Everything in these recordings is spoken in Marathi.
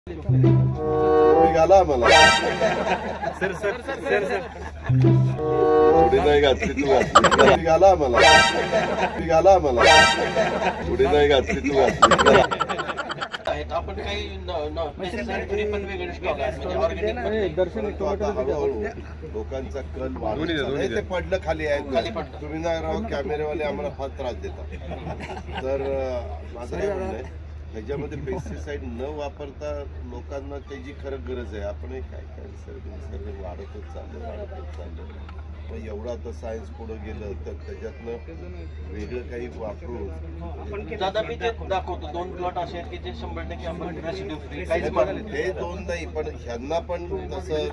घाला मला सर सर सर सर उडी नाही घातली तू घातली घाला मला उडी नाही घातली तू घातली आपण काही पण वेगळे स्टॉक आहेत दर्शन लोकांचा कल वाढून ते पडलं खाली आहे तुम्ही नाही राहू कॅमेरेवाले आम्हाला फार त्रास देतात तर माझं काय म्हणणं आहे ह्याच्यामध्ये पेस्टिसाइड न वापरता लोकांना त्याची खरं गरज आहे आपण काय काय निसर्ग वाढतच चाललं पण एवढं आता सायन्स पुढे गेलं तर त्याच्यातनं वेगळं काही वापरून दादा मी ते दाखवतो 2 प्लॉट असे आहेत की जे 100% आपण रेसिड्यू फ्री काहीच हे 2 नाही पण ह्यांना पण तसं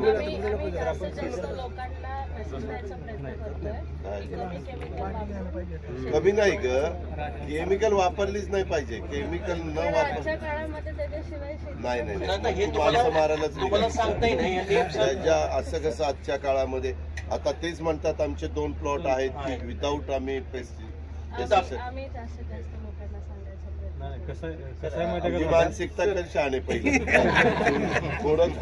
कमी नाही ग केमिकल वापरलीच नाही पाहिजे केमिकल न वापर नाही नाही माणसं मारायलाच त्याच्या असं कसं आजच्या काळामध्ये आता तेच म्हणतात आमचे 2 प्लॉट आहेत की विदाऊट आम्ही मानसिकता तर शहाणे पहिले थोडं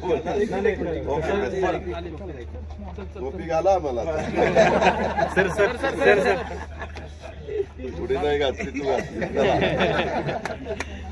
टोपी घाला मला सर सर सर सर पुढे नाही घातली तू घातली